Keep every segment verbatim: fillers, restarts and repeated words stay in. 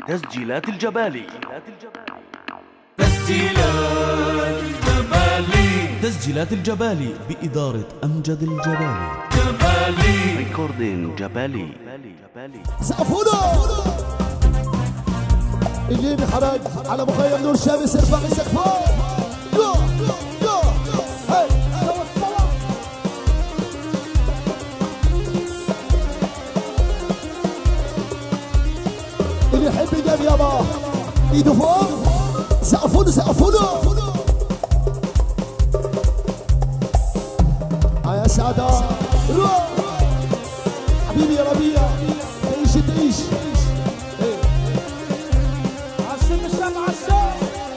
تسجيلات الجبالي. تسجيلات الجبالي. تسجيلات الجبالي بإدارة أمجد الجبالي. جبالي ريكوردين جبالي. سقفونا اللي بحرج على مخيم نور شامس ارفع سقفه. يو يو هاي اللي يحب يجيب يابا ايده فوق. سقفونا سقفونا يا سادة. حبيبي يا ربيع تعيش تعيش عشان الشام عشان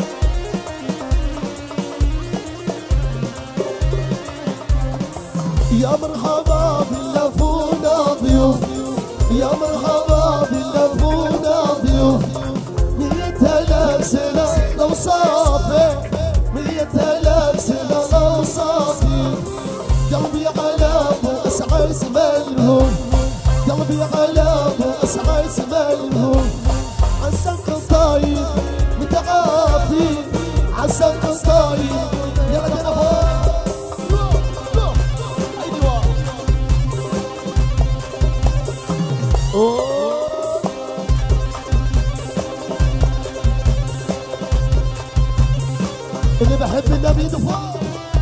يا مرحبا باللفونا ضيوف. يا مرحبا باللفونا ضيوف. مية آلاف سنة لو صافي. مية آلاف سنة لو صافي. قلبي على أسعى اسمالهم. قلبي على أسعى اسمالهم. عساك طايب متعافي. عساك طايب يا غدنا أيوة. اللي بحب النبي دفاع.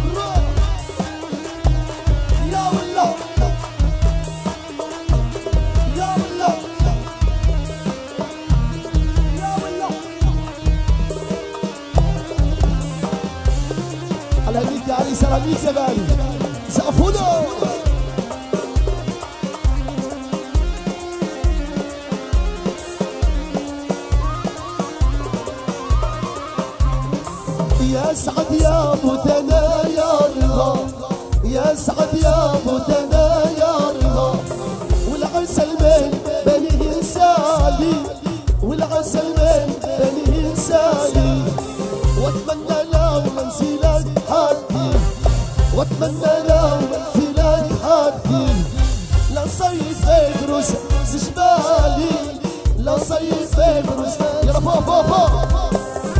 علي سلاميك زبالي. سقفونا يا سعد يا بوتنا يا رضا. يا سعد يا بوتنا يا رضا. والعسل من بني سالي. والعسل من بني سالي. واتمنى لو منزلك حدي. واتمنى لو منزلك حدي. لا صيف فيبروس زجبالي. لا صيف فيبروس يلا فوق فوق فوق.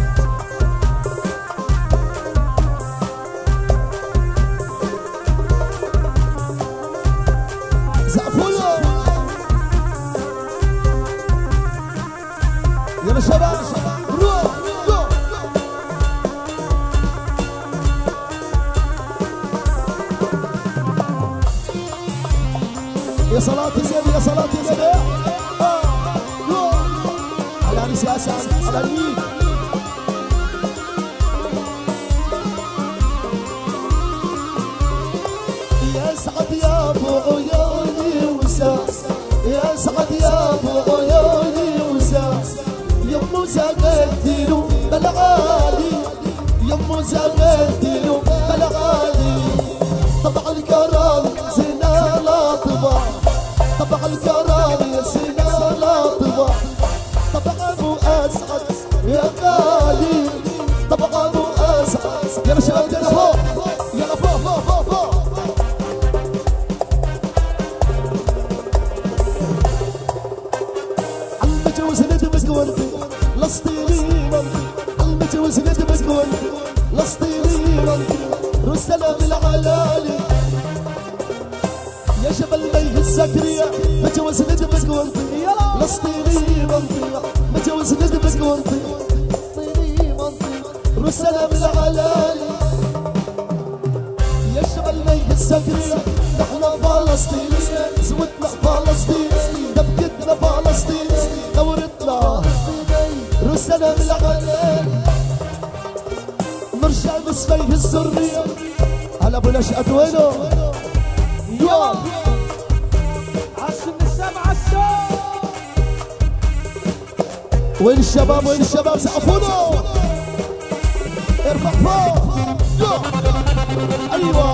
زقفونا يلا شباب روح. يا صلاة النبي يا صلاة النبي. على عريس يا أسعد على اليمين. يا سعد يا ابو عيوني وساس. يا سعد يا ابو عيوني وساس. يمو زغدتلو بالعالي. يمو زغدتلو بالعالي. طبع الكرام زينة لا طبع. طبع الكرام يا سينا لا طبع. طبع ابو اسعد يا غالي. طبع ابو اسعد يلا شباب يلا فوق يلا فوق فوق فوق فوق. المتجوز ندمك وانت لسطيني منطي. المتجوز ندمك وانت لسطيني منطي. رسلة بالعلالي يا جبل ميه الزكريا. متجوز ندمك وانطي لسطيني منطي. متجوز ندمك وانطي لسطيني منطي. رسلة بالعلالي يا جبل ميه الزكريا. نحنا فلسطين زودنا فلسطين. دبكتنا فلسطين دورتنا. رسلة بالعلالي نرجع بسفيه السرية. هلا ابو نشأت وينه؟ يا عشان الشام عشان. وين الشباب وين الشباب سقفونا. ارفع فوق. ايوه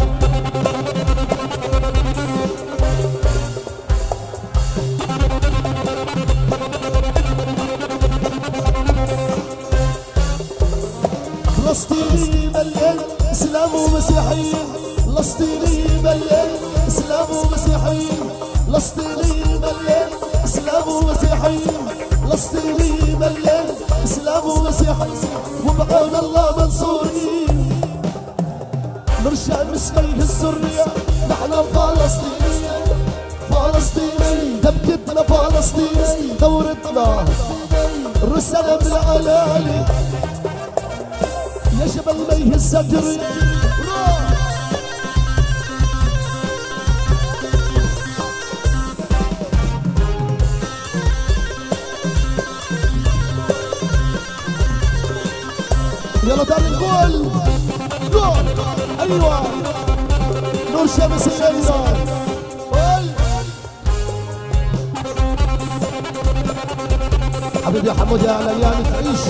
فلسطيني مليان اسلام ومسيحيين. فلسطيني مليان اسلام ومسيحيين. فلسطيني مليان اسلام ومسيحيين. فلسطيني مليان اسلام ومسيح وبعون الله منصورين. نرجع مسكين السرية نحن فلسطينيين فلسطيني دبكتنا فلسطيني دورتنا الرسالة بالعلالي يا جبل ميه الزجري. يلا دار الجول جول ايوه نور شمس الشمس حبيبي يا حمود يا عليان تعيش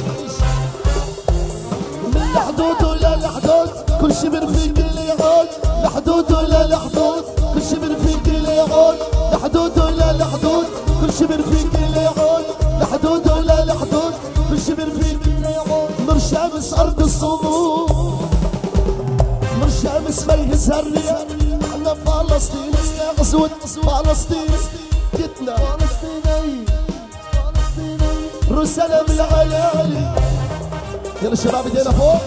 من الحدود ولا الحدود كل شي من فيك اللي يعود لحدود ولا الحدود كل شي من فيك اللي يعود لحدود ولا الحدود كل شي من فيك اللي يعود لحدود ولا الحدود كل شي من فيك اللي يعود. نور شمس ارض الصمود نور شمس ميه الزرية احنا فلسطين غزوة فلسطين جتنا فلسطيني رسالة بالعلالي. يلا الشباب ايدينا فوق.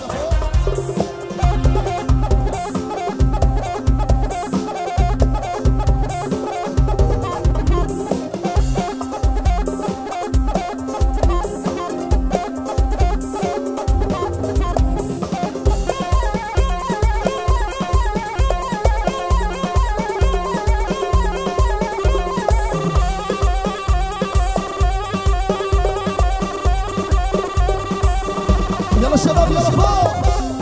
يلا الشباب يلا فوق.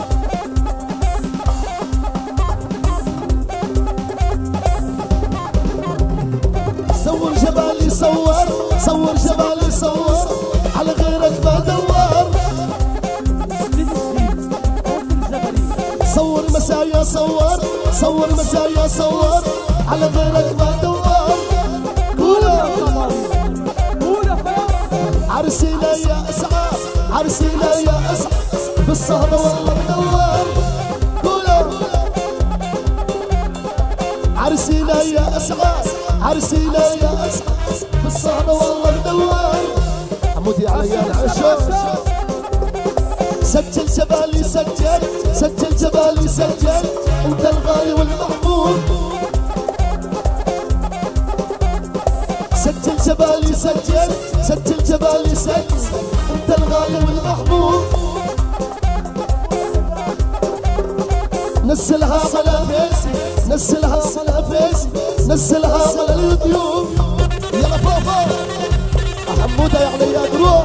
صور جبالي صور صور جبالي صور على غيرك ما دوار. صور مسايا صور صور مسايا صور على غيرك ما دوار. قولا عرسينا يا اسعاف عرسينا يا اسعاف بالسهرة والله منور. قولا عرسينا يا اسعاف عرسينا يا اسعاف بالسهرة والله منور. حمودي عليان عشو سجل جبالي سجل سجل جبالي سجل انت الغالي والمحمود. سجل جبالي سجل سجل جبالي سجل انت الغالي والمحبوب. نزلها على فيس نزلها على فيس نزلها على اليوتيوب. يلا فوق فوق حمودة يا عليان روح.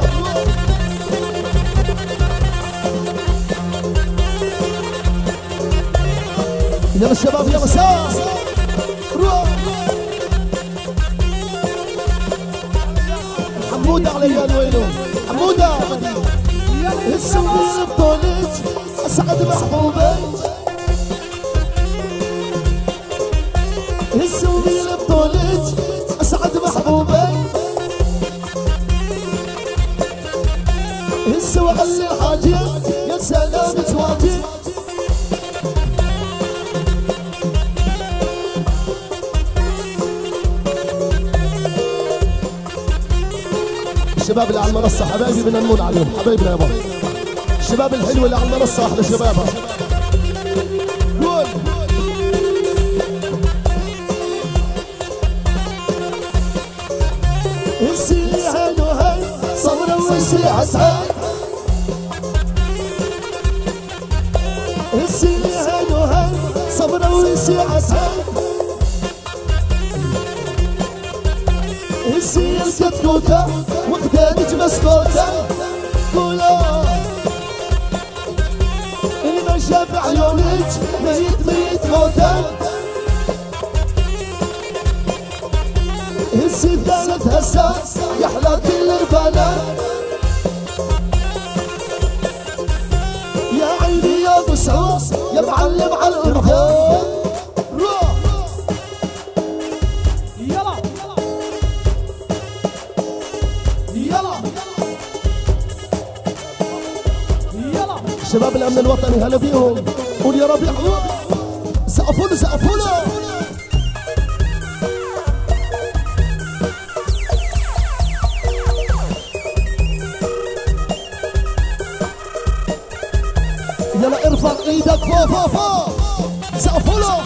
يلا الشباب يلا سوا روح. حمودة عليان وينه حمودة السوي بطولج اسعد محبوبك السوي بطولج اسعد محبوبك السوي علي الحاجب يا سلام تواجد. الشباب اللي على المنصة حبايبي بدنا نمون عليهم حبايبنا يابا. الشباب الحلوة اللي على المنصة أحلى شبابها. قول السيلي هاي وهاي صبرا وسيعتها السيلي هاي وهاي صبرا وسيعتها السيل كتكوتة وقدامك مسكوتة. قولا اللي ما شاف عيونك ميت ميت موتة. السيدانة تهساس يحلى كل البنات. يا عيني يا ابو سعود يا معلم على الارهاب. شباب الامن الوطني هلا بيهم. قول يا ربيع سقفوا له سقفوا له. ارفع ايدك فوق فوق فوق سقفوا له.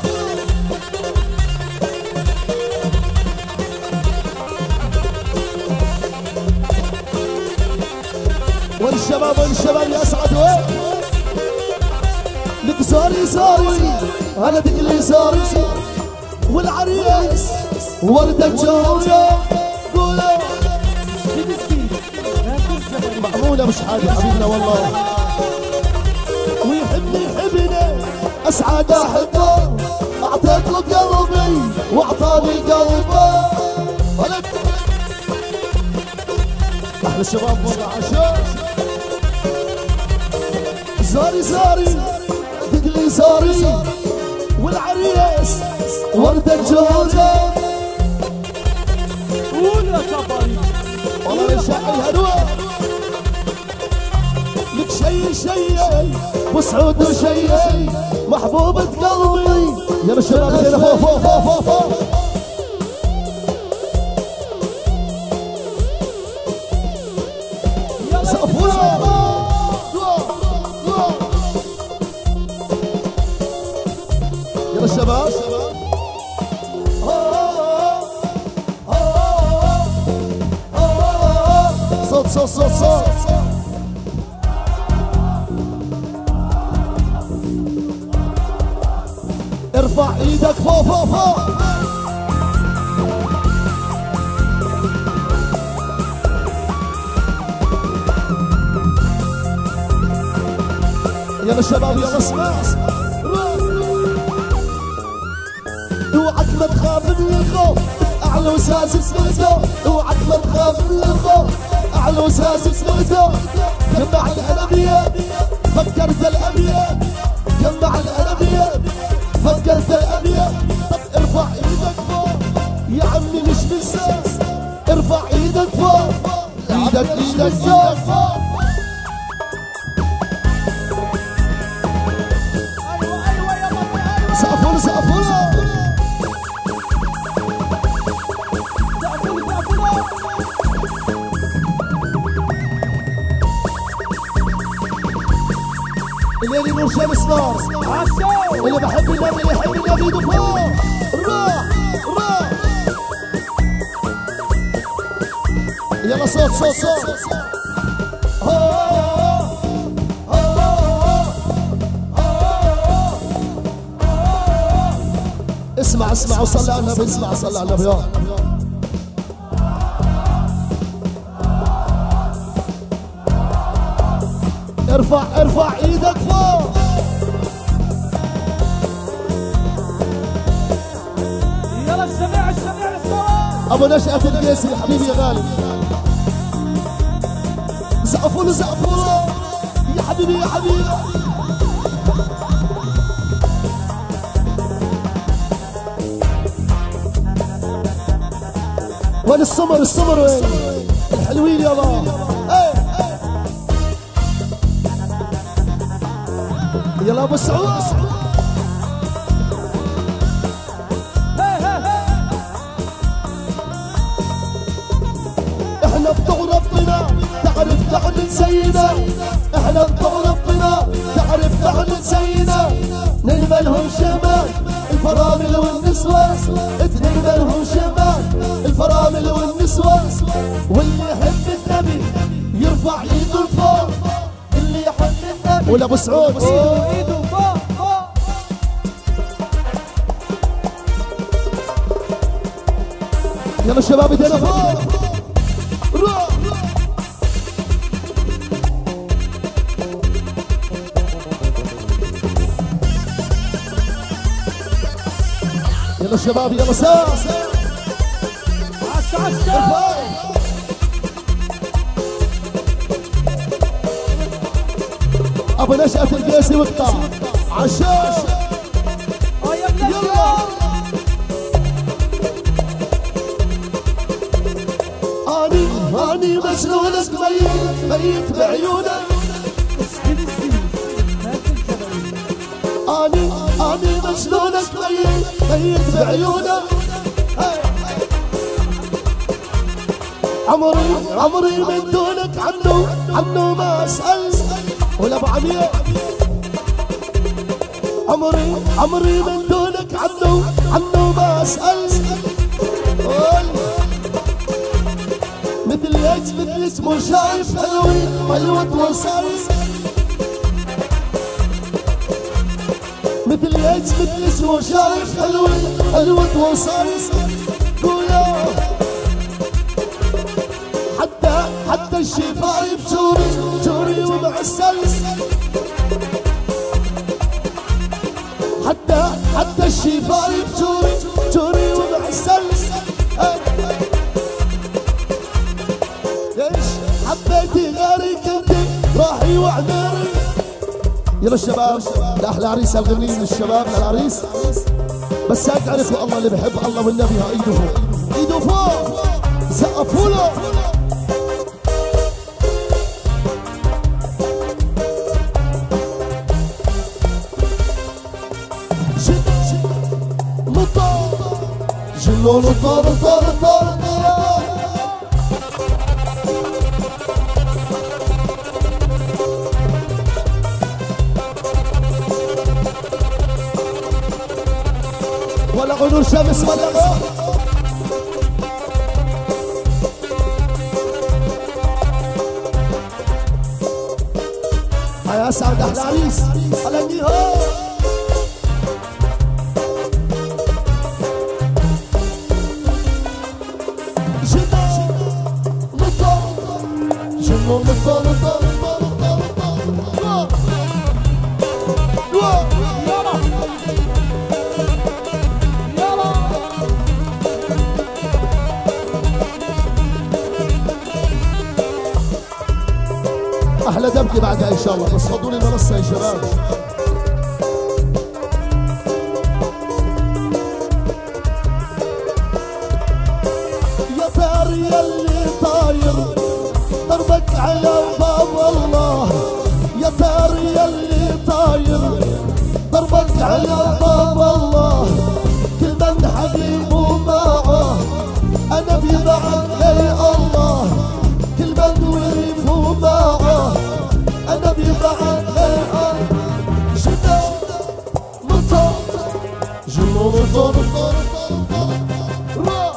والشباب والشباب يا اسعد وين لك سوري سوري انا تقلي سوري والعريس وردة جوية قولوا معمولة مش حاجة حبيبنا والله ويحبني يحبني اسعد احبه اعطيت له قلبي واعطاني قلبه احلى الشباب والله عشان سوري سوري تقلي سوري والعريس وردة جوزة قول يا صبري والله يشعل الهدوء لك شي شي وسعود وشي محبوبة قلبي يا الشباب هنا فوق فوق فوق فوق فوق سقفونا يلا الشباب صوت صوت صوت صوت ارفع ايدك فوق فوق فوق يلا الشباب يلا اسمع اوعك ما تخاف من الخوف اعلى وساسس بالذوق اوعك ما تخاف من الخوف اعلى وساسس بالذوق جمع الانبياء فكرت الابيات جمع الانبياء فكرت الابيات طب ارفع ايدك فوق يا عمي مش بالساس ارفع ايدك فوق ايدك ايدك فوق سقفوا سقفوا الليلي نور شمس نار اللي بحب النبي اللي يحب النبي يده فوق راح راح يلا صوت صوت صوت اسمع اسمع وصلي على النبي اسمع صلي على النبي ارفع ارفع ايدك فوق يلا السميع السميع السميع ابو نشأة القيسي يا حبيبي يا غالي زقفوا له زقفوا له يا حبيبي يا حبيبي وين السمر السمر وين الحلوين يا بابا يلا ابو سعود احنا بتوع ربنا تعرف تعلن سيدنا احنا بتوع ربنا تعرف تعلن سيدنا نلملهم شمال الفرامل والنسوان نلملهم شمال الفرامل والنسوان واللي يحب النبي يرفع ايده لفوق اللي يحب النبي ولا ابو سعود ايده ايده فوق فوق يلا الشباب ايدينا فوق روح يلا الشباب يلا ساس عسى عسى ابو نشأة القيسي وقطع عشان يلا اني اني مجنونك ميت ميت بعيونك اني اني مجنونك ميت ميت بعيونك عمري عمري من دونك عنه عنه ما اسال ولا ابو عمير عمري عمري من دونك عنه عنه ما اسال. مثل ايش مثل ايش مو شايف حلوين حلوة وصايص. مثل ايش مثل ايش مو شايف حلوين حلوة وصايص. قولا حتى حتى الشفايف جوري جوري ومعسل. حتى حتى الشفايف جوري جوري ومعسل. ليش حبيتي غيري كنتي راحي وعذري. يلا الشباب لاحلى عريس الغنين للشباب للعريس. بس هيك عرفوا الله اللي بحب الله والنبي. ها ايده فوق ايده فوق سقفوا له. جلون طار طار طار ولا غنور شمس ولا غنور. يا سعد احلى عريس على النهار. احلى دبكه بعدها ان شاء الله. بس فضوا لي منصه يا شباب. يا طير يلي طاير ضربك على باب الله. يا طير يلي طاير ضربك على باب الله. كل من حبيبه معه انا بيبعد لي الله. كل من ورفه معه انا بيبعد لي الله. شتا مطر جنون طر طر طر.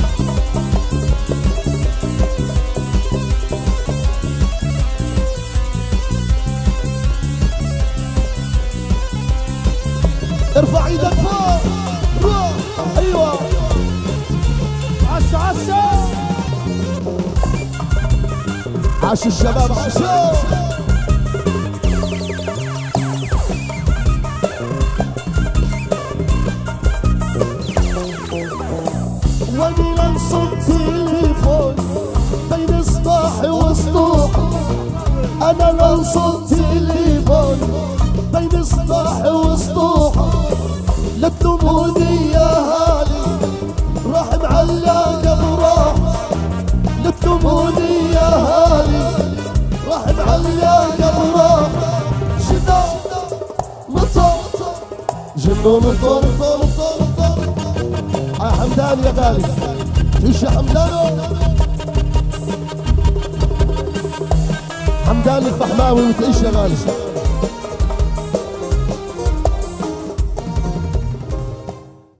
ارفع ايدك فوق. روح ايوه عشا عشا. عاش الشباب عاشوا. واني لنصب تليفون بين صباحي وسطوح. انا لنصب تليفون بين صباحي وسطوح. لا تلوموني يا هالي راح معلقه براح. لا تلوموني يا هالي راح معلقه براح. شتا مطر جنون طر طر طر طر. يا حمدان يا غالي ايش يا حمدان. حمدان الفحماوي وتعيش يا غالي.